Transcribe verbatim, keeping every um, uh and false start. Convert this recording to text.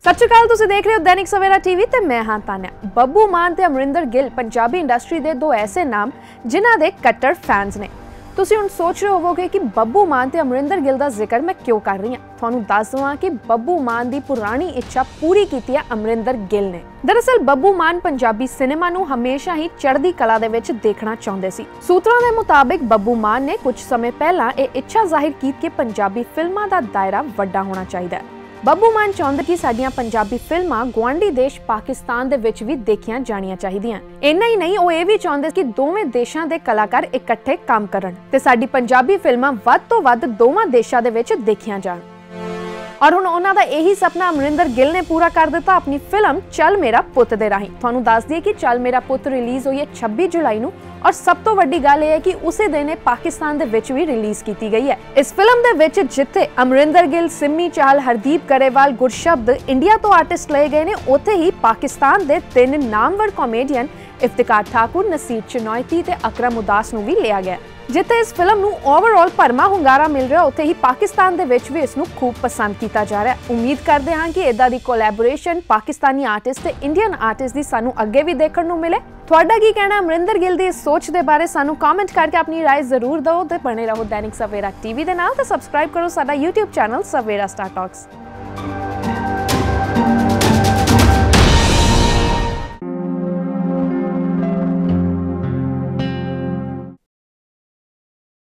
सत श्री अकाल, तुसीं देख रहे हो दैनिक सवेरा टीवी ते मैं हां तान्या। बब्बू मान ते अमरिंदर गिल पंजाबी इंडस्ट्री दे दो ऐसे नाम जिन्हां दे कट्टर फैंस ने। तुसीं हुण सोच रहे होवोगे कि बब्बू मान ते अमरिंदर गिल दा जिक्र मैं क्यों कर रही हां। तुहानूं दस दवां कि बब्बू मान दी पुरानी इच्छा पूरी कीती है अमरिंदर गिल ने। दरअसल बब्बू मान पंजाबी सिनेमा नूं हमेशा ही चढ़दी कला दे विच देखना चाहुंदे सी। सूत्रां दे मुताबिक बब्बू मान ने कुछ समय पहलां इह इच्छा जाहिर कीती कि पंजाबी फिल्मां दा दायरा वड्डा होना चाहिदा है। बब्बू मान चाहुंदे कि साडियां पंजाबी फिल्मां गुआंढी देश पाकिस्तान दे विच भी देखियां जाणियां चाहीदियां। इन्ना ही नहीं, ਉਹ ਇਹ ਵੀ ਚਾਹੁੰਦੇ ਕਿ ਦੋਵੇਂ ਦੇਸ਼ਾਂ ਦੇ ਕਲਾਕਾਰ ਇਕੱਠੇ ਕੰਮ ਕਰਨ ਤੇ ਸਾਡੀ ਪੰਜਾਬੀ ਫਿਲਮਾਂ ਵੱਧ ਤੋਂ ਵੱਧ ਦੋਵਾਂ ਦੇਸ਼ਾਂ ਦੇ ਵਿੱਚ ਦੇਖੀਆਂ ਜਾਣ। और हुण उन्हां दा यही सपना अमरिंदर गिल ने पूरा कर दिता अपनी फिल्म चल मेरा पुत दे राहीं। तुहानूं दस दईए कि चल मेरा पुत रिलीज हुई है छब्बी जुलाई नूं और सब तो वड्डी गल यह है कि उसे दिन पाकिस्तान दे विच भी रिलीज की गई है। इस फिल्म दे विच जिथे अमरिंदर गिल, सिमी चाहल, हरदीप गरेवाल, गुरशब्द इंडिया तो आर्टिस्ट लए गए ने, उत्थे ही पाकिस्तान दे तीन नामवर कॉमेडियन इफ्तिकार ठाकुर, नसीर चिनॉयती ते अकरम उदास नूं भी लिया गया। जिथे इस फिल्म नूं ओवरऑल भरमा हुंगारा मिल रहा, उत्थे ही पाकिस्तान दे विच भी इस नूं खूब पसंद किया जा रहा है। उम्मीद करते हैं कि इदां दी कोलैबोरेशन पाकिस्तानी आर्टिस्ट ते इंडियन आर्टिस्ट दी सानूं अगे भी देखण नूं मिले। तुहाडा की कहना अमरिंदर गिल दी इस सोच दे बारे सानूं कमेंट करके अपनी राय जरूर दो ते बने रहो दैनिक सवेरा टीवी दे नाल ते सबसक्राइब करो साडा YouTube channel Savera star talks.